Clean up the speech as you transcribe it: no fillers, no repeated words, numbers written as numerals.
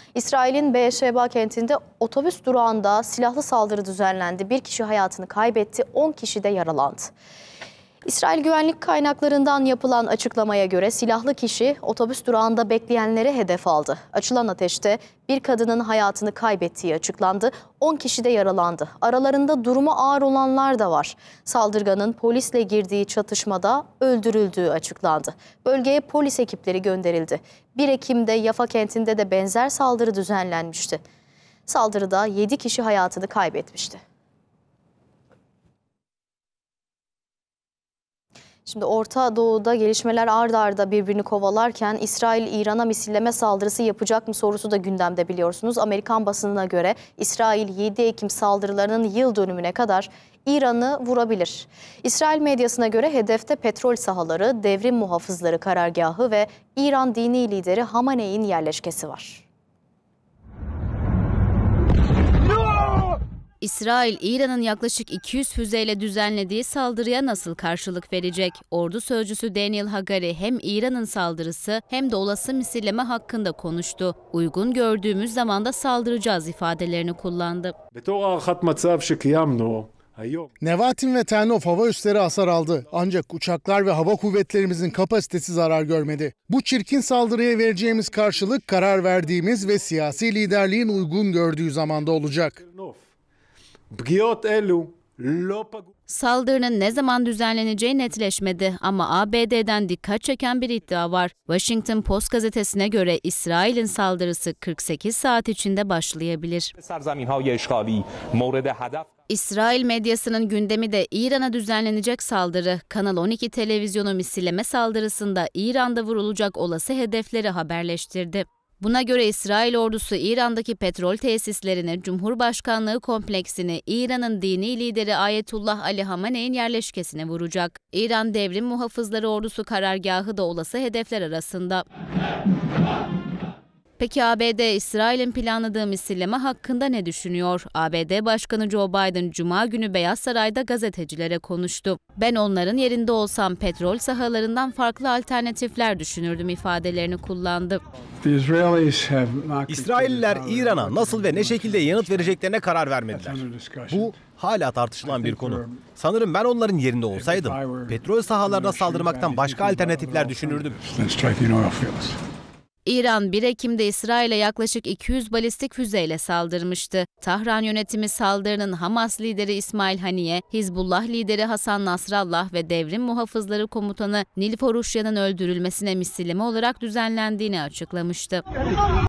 İsrail'in Beerşeba kentinde otobüs durağında silahlı saldırı düzenlendi. Bir kişi hayatını kaybetti, 10 kişi de yaralandı. İsrail güvenlik kaynaklarından yapılan açıklamaya göre silahlı kişi otobüs durağında bekleyenleri hedef aldı. Açılan ateşte bir kadının hayatını kaybettiği açıklandı. 10 kişi de yaralandı. Aralarında durumu ağır olanlar da var. Saldırganın polisle girdiği çatışmada öldürüldüğü açıklandı. Bölgeye polis ekipleri gönderildi. 1 Ekim'de Yafa kentinde de benzer saldırı düzenlenmişti. Saldırıda 7 kişi hayatını kaybetmişti. Şimdi Orta Doğu'da gelişmeler ard arda birbirini kovalarken İsrail İran'a misilleme saldırısı yapacak mı sorusu da gündemde biliyorsunuz. Amerikan basınına göre İsrail 7 Ekim saldırılarının yıl dönümüne kadar İran'ı vurabilir. İsrail medyasına göre hedefte petrol sahaları, devrim muhafızları karargahı ve İran dini lideri Hamaney'in yerleşkesi var. İsrail, İran'ın yaklaşık 200 füzeyle düzenlediği saldırıya nasıl karşılık verecek? Ordu sözcüsü Daniel Hagari hem İran'ın saldırısı hem de olası misilleme hakkında konuştu. Uygun gördüğümüz zamanda saldıracağız ifadelerini kullandı. Nevatim ve Ternov hava üsleri hasar aldı. Ancak uçaklar ve hava kuvvetlerimizin kapasitesi zarar görmedi. Bu çirkin saldırıya vereceğimiz karşılık karar verdiğimiz ve siyasi liderliğin uygun gördüğü zamanda olacak. Saldırının ne zaman düzenleneceği netleşmedi ama ABD'den dikkat çeken bir iddia var. Washington Post gazetesine göre İsrail'in saldırısı 48 saat içinde başlayabilir. İsrail medyasının gündemi de İran'a düzenlenecek saldırı. Kanal 12 televizyonu misilleme saldırısında İran'da vurulacak olası hedefleri haberleştirdi. Buna göre İsrail ordusu İran'daki petrol tesislerini, Cumhurbaşkanlığı kompleksini, İran'ın dini lideri Ayetullah Ali Hamaney'in yerleşkesine vuracak. İran Devrim Muhafızları Ordusu karargahı da olası hedefler arasında. Peki ABD, İsrail'in planladığı misilleme hakkında ne düşünüyor? ABD Başkanı Joe Biden Cuma günü Beyaz Saray'da gazetecilere konuştu. Ben onların yerinde olsam petrol sahalarından farklı alternatifler düşünürdüm ifadelerini kullandı. İsrailliler İran'a nasıl ve ne şekilde yanıt vereceklerine karar vermediler. Bu hala tartışılan bir konu. Sanırım ben onların yerinde olsaydım petrol sahalarına saldırmaktan başka alternatifler düşünürdüm. İran 1 Ekim'de İsrail'e yaklaşık 200 balistik füzeyle saldırmıştı. Tahran yönetimi saldırının Hamas lideri İsmail Haniye, Hizbullah lideri Hasan Nasrallah ve Devrim Muhafızları Komutanı Nilüfer Uşyan'ın öldürülmesine misilleme olarak düzenlendiğini açıklamıştı.